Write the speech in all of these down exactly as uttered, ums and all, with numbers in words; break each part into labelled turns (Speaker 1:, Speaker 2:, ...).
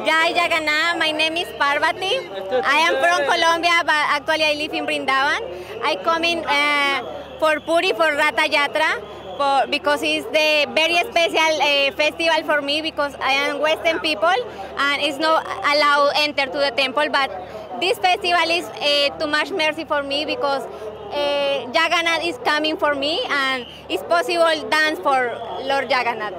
Speaker 1: Jai Jagannath, my name is Parvati. I am from Colombia, but actually I live in Brindavan. I come in uh, for Puri, for Ratha Yatra, for, because it's the very special uh, festival for me, because I am Western people and it's not allowed enter to the temple. But this festival is uh, too much mercy for me, because uh, Jagannath is coming for me, and it's possible dance for Lord Jagannath.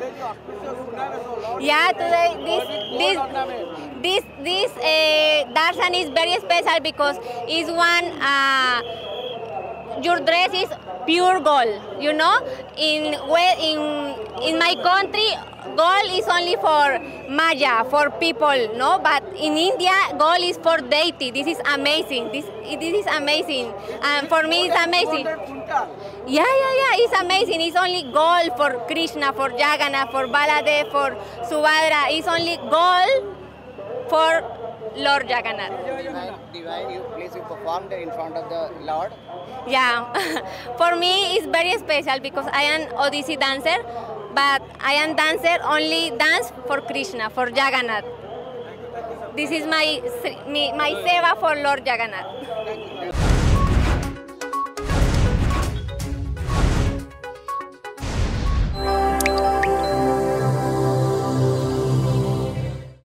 Speaker 1: Yeah, today this this this this uh, darshan is very special, because it's one. Uh, your dress is pure gold, you know. In in in my country, gold is only for Maya, for people, no. But in India, gold is for deity. This is amazing. This this is amazing, and for me, it's amazing. Yeah, yeah, yeah. It's amazing. It's only gold for Krishna, for Jagannath, for Baladev, for Subhadra. It's only gold for Lord Jagannath.
Speaker 2: Divine, divine you, place you performed in front of the Lord.
Speaker 1: Yeah, for me it's very special, because I am Odissi dancer, but I am dancer only dance for Krishna, for Jagannath. This is my my seva for Lord Jagannath.